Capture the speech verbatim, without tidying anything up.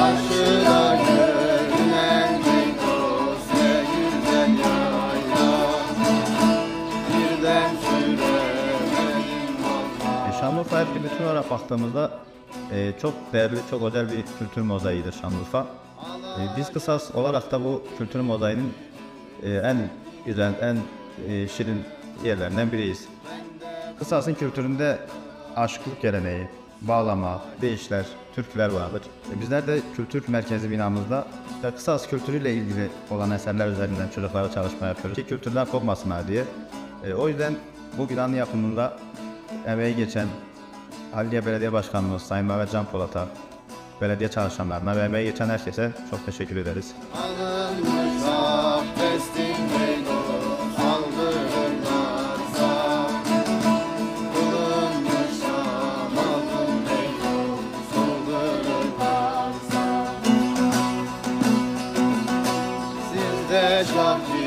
Karşıda görünen Beykoz ve güzel yayla, birden süremedim valla. Şanlıurfa'ya bir bütün olarak baktığımızda e, çok değerli, çok özel bir kültür mozaiğidir Şanlıurfa. E, biz Kısas olarak da bu kültür mozaiğinin e, en güzel, en e, şirin yerlerinden biriyiz. Kısas'ın kültüründe aşıklık geleneği, bağlama, deyişler, türküler vardır. E, bizler de kültür merkezi binamızda işte Kısas kültürüyle ilgili olan eserler üzerinden çocuklara çalışma yapıyoruz ki kültürden kopmasınlar diye. E, o yüzden bu binanın yapımında emeği geçen Halliye Belediye Başkanımız Sayın Mehmet Can Polat'a, belediye çalışanlarına ve emeği geçen herkese çok teşekkür ederiz. Alınmış abdestin Beykoz, aldırırlarsa, kılınmış namazın Beykoz, soldururlarsa. Sizde şah